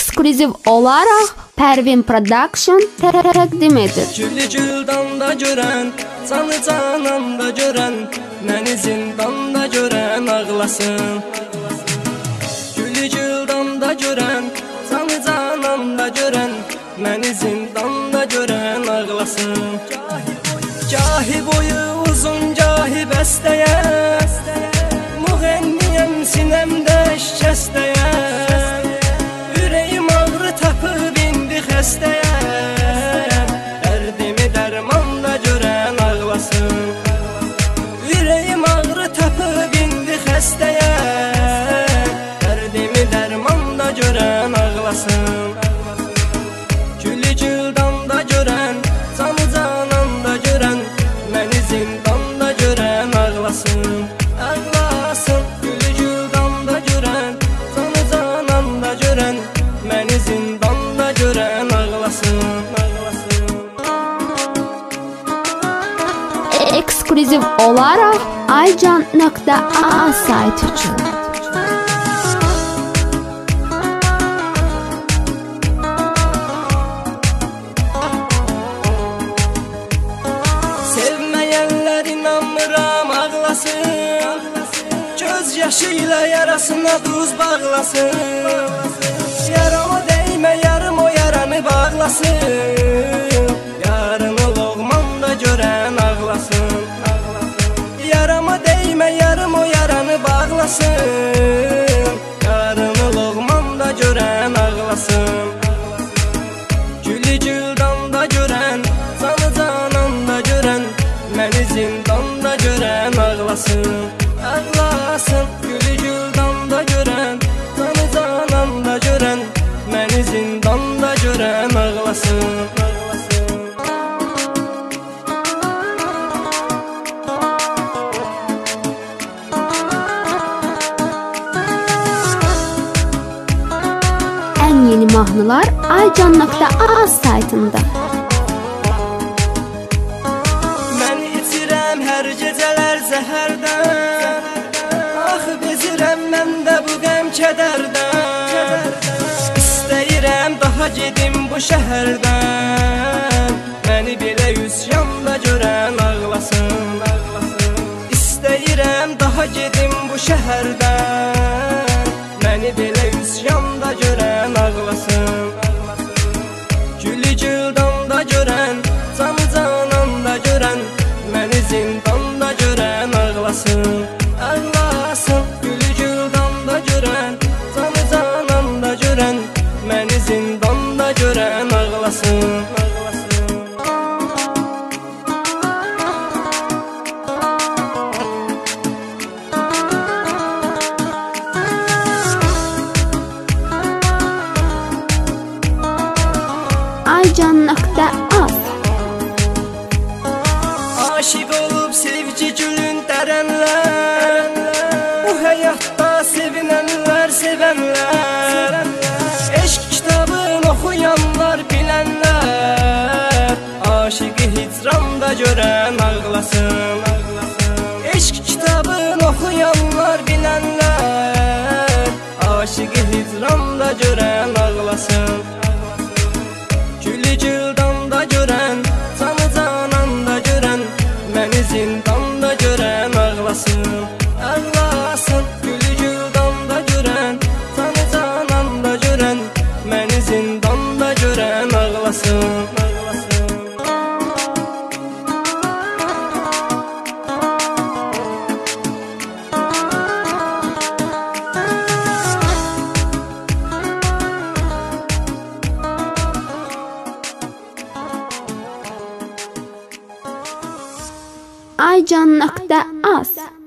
Ekskluziv olaraq Pervin Production təqdim edir. Gülü güldanda görən, canı cananda görən, məni zindanda görən ağlasın. Gülü güldanda görən, canı cananda görən, məni zindanda görən ağlasın. Gahi boyu uzun, gahi bəstəyən, müğənniyəm sinəmdə şikəstəyən, ürəyim ağrı tapıb indi xəstəyən, dərdimi dərmanda görən ağlasın. Ürəyim ağrı tapıb indi xəstəyən, dərdimi dərmanda görən ağlasın. Gülü güldanda görən, canı cananda görən, məni zindanda görən ağlasın. Ağlasın, gülü güldanda görən, canı cananda görən, məni zindanda görən ağlasın. Ekskluziv olaraq aycan.az saytı üçün. Sevməyənlər inanmıram ağlasın, göz yaşı ilə yarasına duz bağlasın. Yarama dəymə, yarım o yaranı bağlasın, yarını loğmanda görən ağlasın. Yarama dəymə, yarım o yaranı bağlasın, yarını loğmanda görən ağlasın. Gülü güldanda görən, canı cananda görən, məni zindanda görən ağlasın. Ağlasın, gülü güldanda görən, canı cananda görən, məni zindanda görən ağlasın. Ən yeni mahnılar aycan.az saytında. Mən içirəm hər gecələr zəhərdən, axı bezirəm mən də bu qəm kədərdən. İstəyirəm daha gedim bu şəhərdən, məni belə üsyanda görən ağlasın. İstəyirəm daha gedim bu şəhərdən, məni belə üsyanda görən ağlasın. Gülü güldanda görən, canı cananda görən, məni zindanda görən ağlasın. Ağlasın, gülü güldanda görən, canı cananda görən, məni zindanda görən ağlasın. aycan.az. Aşiq olub sevgi gülün dərənlər, bu həyatda sevinənlər, sevənlər, eşq kitabın oxuyanlar, bilənlər, aşiqi hicranda görən ağlasın. Eşq kitabın oxuyanlar, bilənlər, aşiqi hicranda görən ağlasın. Gülü güldanda görən, canı cananda görən, məni zindanda görən ağlasın. Ağlasın, gülü güldanda görən, canı cananda görən, məni zindanda görən ağlasın. aycan.az